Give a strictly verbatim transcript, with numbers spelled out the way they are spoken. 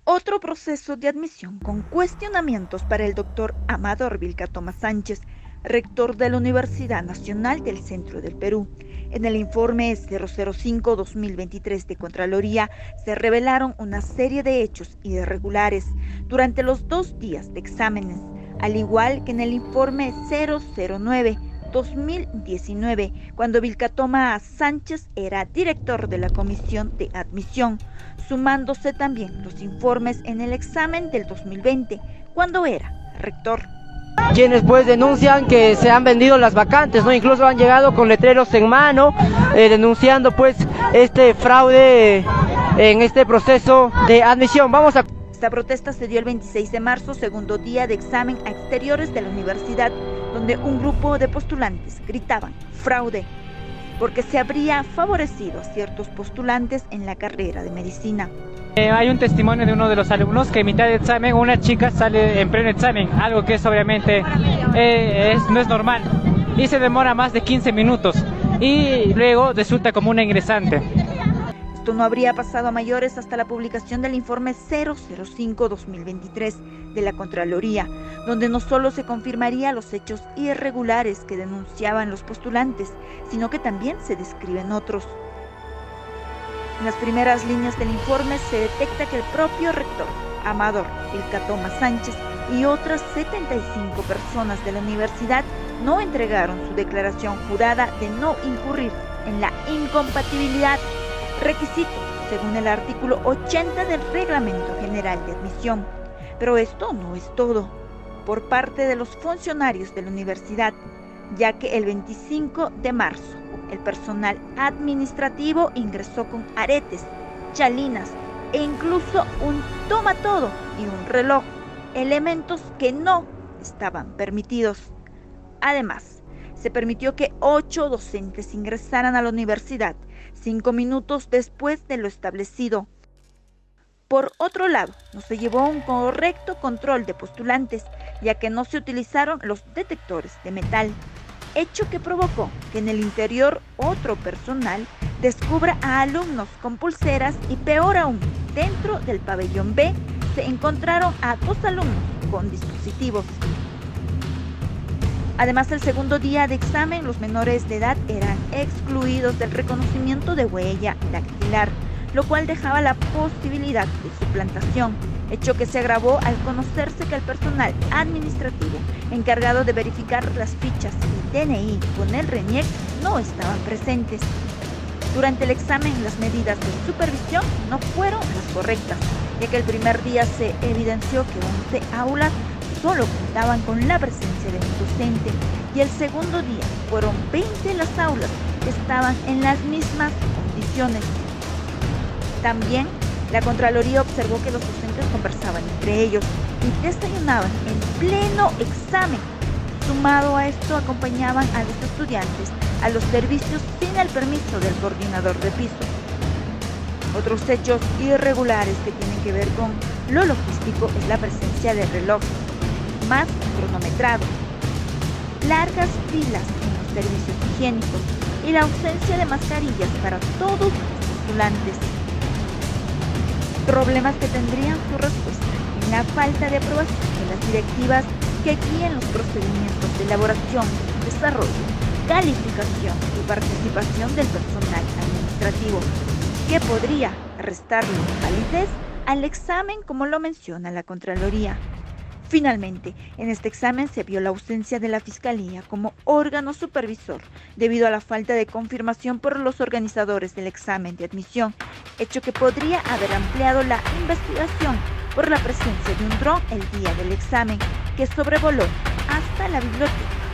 Otro proceso de admisión con cuestionamientos para el doctor Amador Vilcatoma Sánchez, rector de la Universidad Nacional del Centro del Perú. En el informe cero cero cinco guión dos mil veintitrés de Contraloría se revelaron una serie de hechos irregulares durante los dos días de exámenes, al igual que en el informe cero cero nueve guión dos mil diecinueve, cuando Vilcatoma Sánchez era director de la Comisión de Admisión, sumándose también los informes en el examen del dos mil veinte, cuando era rector. Quienes pues denuncian que se han vendido las vacantes, ¿no? Incluso han llegado con letreros en mano, eh, denunciando pues este fraude en este proceso de admisión. Vamos a... Esta protesta se dio el veintiséis de marzo, segundo día de examen a exteriores de la universidad, donde un grupo de postulantes gritaban fraude, porque se habría favorecido a ciertos postulantes en la carrera de medicina. Eh, hay un testimonio de uno de los alumnos que en mitad de examen una chica sale en pleno examen, algo que es obviamente eh, es, no es normal, y se demora más de quince minutos y luego resulta como una ingresante. Esto no habría pasado a mayores hasta la publicación del informe cero cero cinco guión dos mil veintitrés de la Contraloría, donde no solo se confirmaría los hechos irregulares que denunciaban los postulantes, sino que también se describen otros. En las primeras líneas del informe se detecta que el propio rector, Amador Vilcatoma Sánchez, y otras setenta y cinco personas de la universidad no entregaron su declaración jurada de no incurrir en la incompatibilidad, requisito según el artículo ochenta del Reglamento General de Admisión. Pero esto no es todo. Por parte de los funcionarios de la universidad, ya que el veinticinco de marzo el personal administrativo ingresó con aretes, chalinas e incluso un toma todo y un reloj, elementos que no estaban permitidos. Además, se permitió que ocho docentes ingresaran a la universidad cinco minutos después de lo establecido. Por otro lado, no se llevó un correcto control de postulantes, ya que no se utilizaron los detectores de metal, hecho que provocó que en el interior otro personal descubra a alumnos con pulseras y, peor aún, dentro del pabellón B se encontraron a dos alumnos con dispositivos. Además, el segundo día de examen, los menores de edad eran excluidos del reconocimiento de huella dactilar, lo cual dejaba la posibilidad de suplantación, hecho que se agravó al conocerse que el personal administrativo encargado de verificar las fichas y D N I con el RENIEC no estaban presentes. Durante el examen, las medidas de supervisión no fueron las correctas, ya que el primer día se evidenció que once aulas solo contaban con la presencia de un docente, y el segundo día fueron veinte las aulas que estaban en las mismas condiciones. También, la Contraloría observó que los docentes conversaban entre ellos y desayunaban en pleno examen. Sumado a esto, acompañaban a los estudiantes a los servicios sin el permiso del coordinador de piso. Otros hechos irregulares que tienen que ver con lo logístico es la presencia de relojes más cronometrados, largas filas en los servicios higiénicos y la ausencia de mascarillas para todos los postulantes. Problemas que tendrían su respuesta en la falta de aprobación de las directivas que guíen los procedimientos de elaboración, desarrollo, calificación y participación del personal administrativo, que podría restarle validez al examen, como lo menciona la Contraloría. Finalmente, en este examen se vio la ausencia de la Fiscalía como órgano supervisor debido a la falta de confirmación por los organizadores del examen de admisión, hecho que podría haber ampliado la investigación por la presencia de un dron el día del examen que sobrevoló hasta la biblioteca.